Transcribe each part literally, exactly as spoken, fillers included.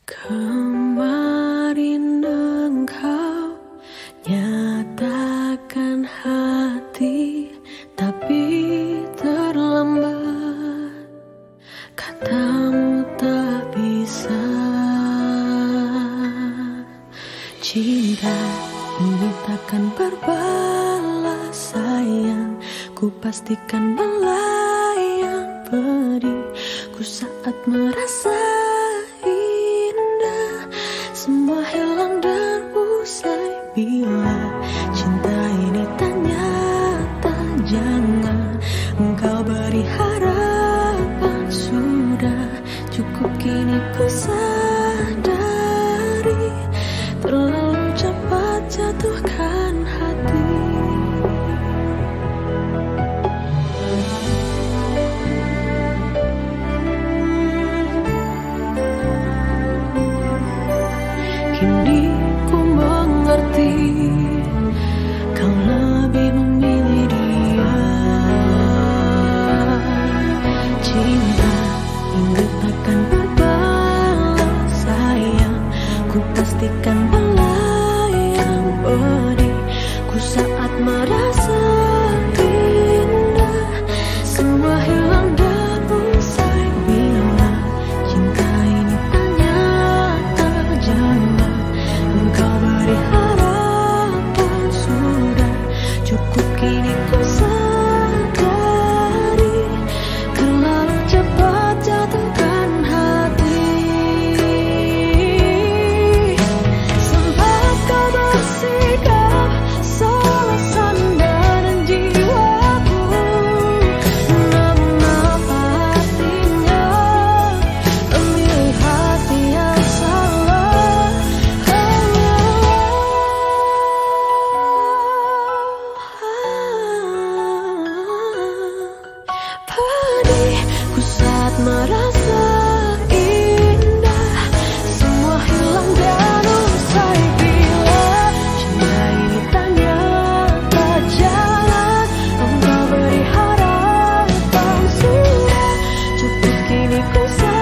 Kemarin engkau nyatakan hati, tapi terlambat. Katamu tak bisa. Cinta ini takkan berbalas sayang, ku pastikan melayang pedihku saat merasa indah. Semua hilang dan usai bila cinta ini tak nyata. Jangan engkau beri harapan, sudah cukup kini ku sadari terlalu cepat jatuhkan hati. Kini ku mengerti kau lebih memilih dia. Cinta ini takkan berbalas sayang, ku pastikan melayang pedihku saat merasa indah. Semua hilang dan usai bila cinta ini tak nyata. Jangan engkau beri harapan, sudah cukup kini ku sadari terlalu cepat jatuhkan hati. Sempat kau bersikap salah sandaran jiwaku, namun apa artinya memilih hati yang salah. Pedihku saat merasa indah, semua hilang dan usai bila cinta ini tak nyata. Jangan engkau beri harapan, sudah cukup kini ku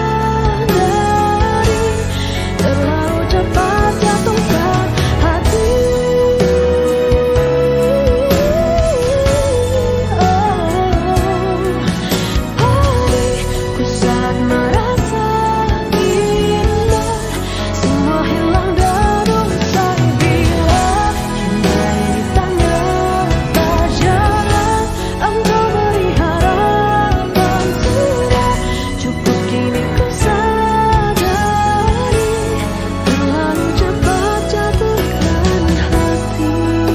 sadari terlalu cepat jatuhkan hati. Pedihku saat merasa indah, semua hilang dan usai bila cinta ini tak nyata. Jangan engkau beri harapan, sudah cukup kini ku sadari terlalu cepat jatuhkan hati.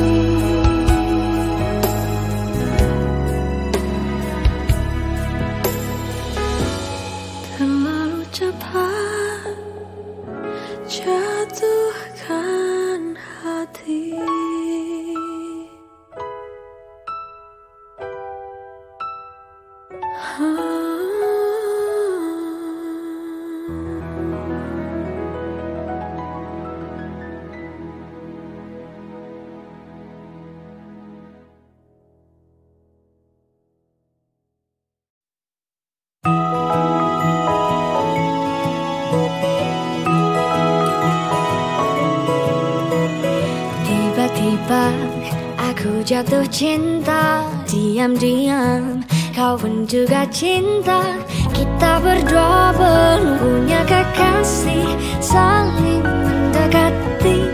Terlalu cepat jatuhkan hati. Tiba-tiba aku jatuh cinta, diam-diam kau pun juga cinta. Kita berdua belum punya kekasih, saling mendekati.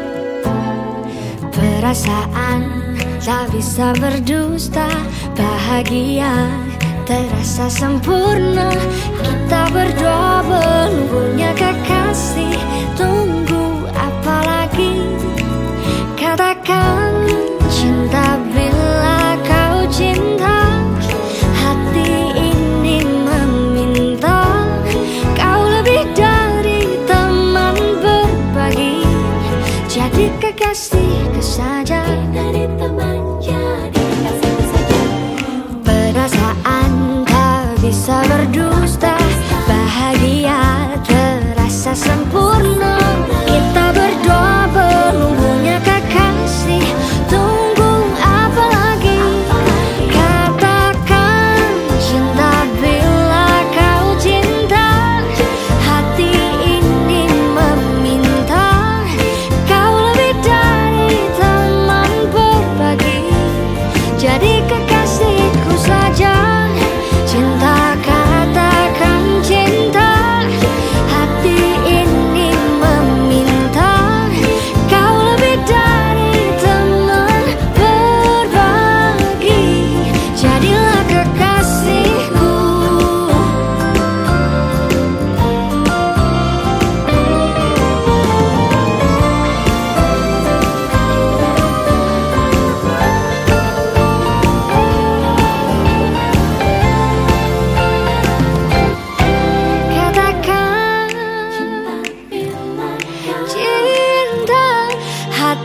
Perasaan tak bisa berdusta, bahagia terasa sempurna. Kita berdua belum punya kekasih, tunggu apa lagi? Katakan cinta bila kau cinta. Hati ini meminta kau lebih dari teman berbagi, jadi kekasihku saja. Dari teman jadi kekasihku saja. Perasaan tak bisa berdusta, bahagia terasa sempurna. Kita berdua belum punya kekasih, tunggu apa lagi? Katakan cinta bila kau cinta. Hati ini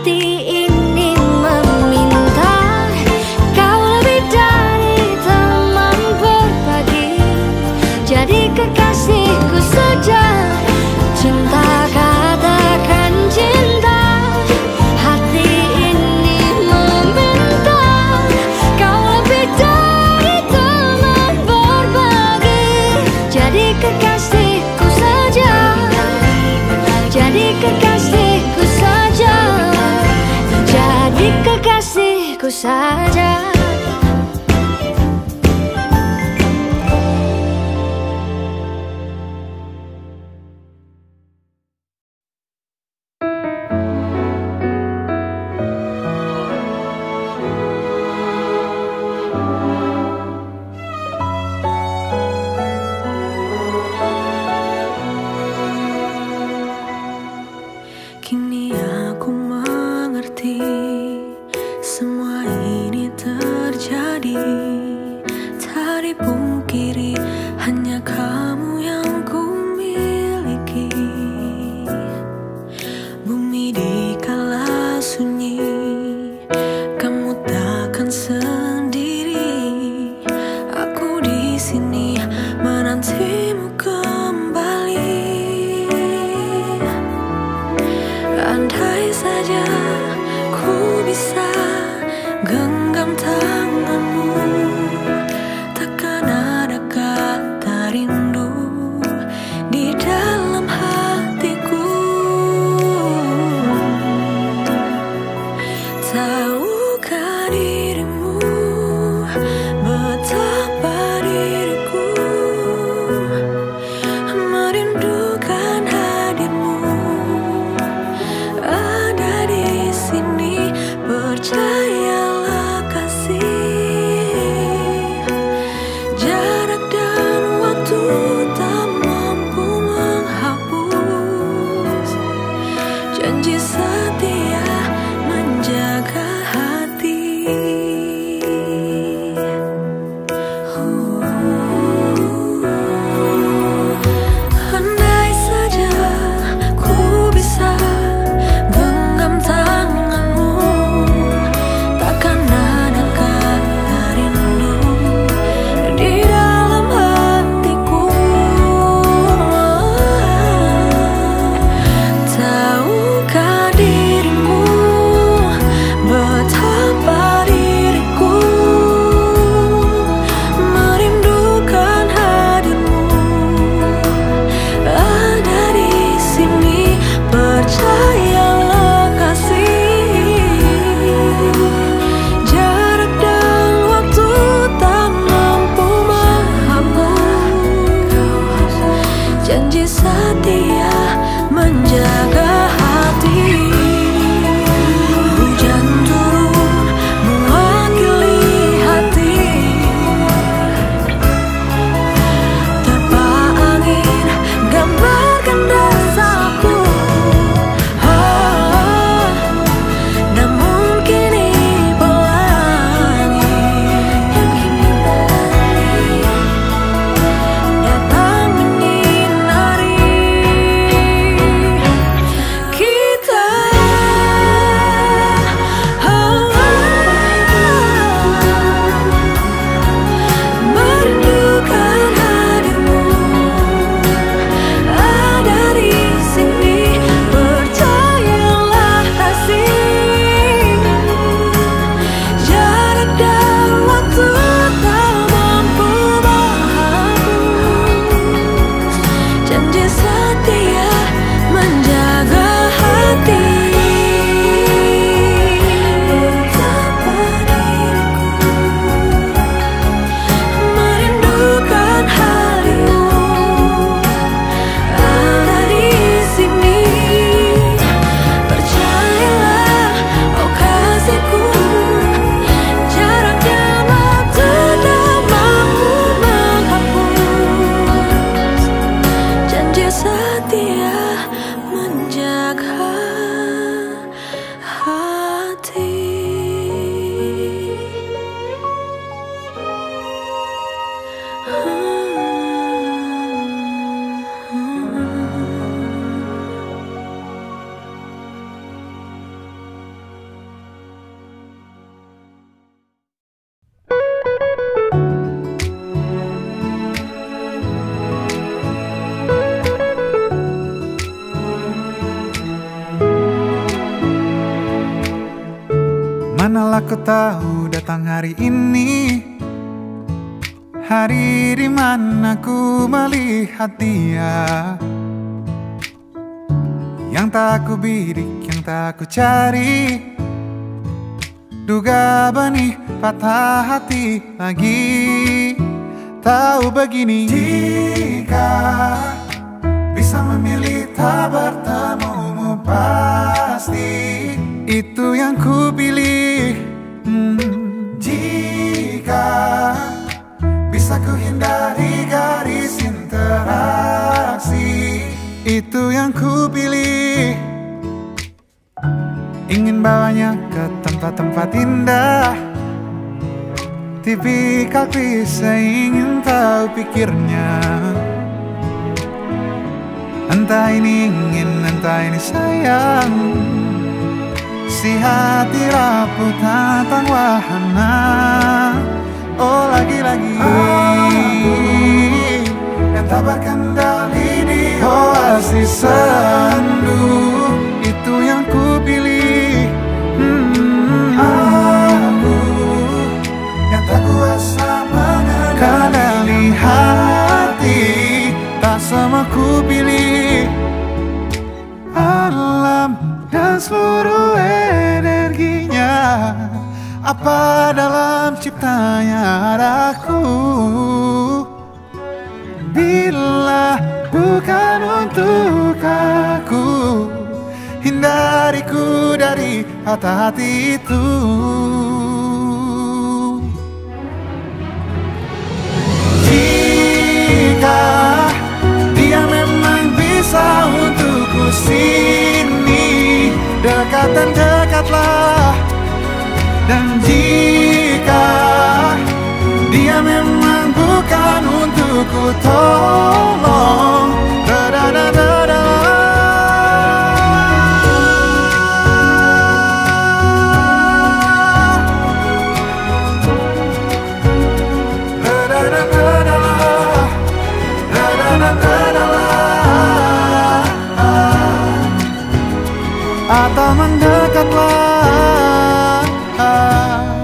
hati ini meminta kau lebih dari teman berbagi, jadi kekasihku saja. Cinta, katakan cinta, hati ini meminta kau lebih dari teman berbagi, jadi kekasihku saja, jadi kekasihku saja, jadi kekasihku saja. Kini aku mengerti semua ini terjadi, tak dipungkiri hanya kamu yang ku miliki. Bumi dikala sunyi, kamu takkan sendiri. Aku di sini menantimu kembali. Andai saja ku bisa genggam tanganmu, takkan ada kata rindu di dalam hatiku. Tahukah dirimu betapa diriku merindukan hadirmu ada di sini. Percayalah kasih, jarak dan waktu tak mampu menghapus janji setia menjaga hati. Andai saja ku bisa genggam tanganmu, takkan ada kata rindu di dalam hatiku. Tahukah dirimu betapa diriku merindukan hadirmu ada di sini. Percayalah kasih, jarak dan waktu tak mampu menghapus janji setia menjaga hati. Hujan turun mewakili hati, terpa angin gambarkan rasaku. Ah, namun kini pelangi datang menyinari kita. Ah, merindukan hadirmu ada di sini. Percayalah kasih, jarak dan waktu tak mampu menghapus janji setia menjaga hati. Betapa diriku merindukan hadirmu ada di sini. Percayalah oh kasihku, jarak dan waktu tak mampu menghapus janji setia menjaga hati. Manalah ku tahu datang hari ini, hari dimana ku melihat dia, yang tak ku bidik, yang tak ku cari. Duga benih patah hati lagi. Tahu begini, jika bisa memilih tak bertemumu, pasti itu yang ku pilih. hmm. Jika bisa ku hindari garis interaksi, itu yang ku pilih. Ingin bawanya ke tempat-tempat indah, tipikal klise ingin tahu pikirnya. Entah ini ingin, entah ini sayang, si hati rapuh tentang wahana. Oh lagi-lagi aku yang tak berkendali di oasis sendu, itu yang ku pilih. hmm. Aku yang tak kuasa mengendali hati, tak sama ku pilih. Alam dan seluruh energinya, apa dalam ciptanya ada aku. Bila bukan untuk aku, hindariku dari hati-hati itu. Jika dia memang bisa untukku sini, dekat dan dekatlah. Dan jika dia memang bukan untukku, tolong da-da-da-da-da. Atau mendekatlah.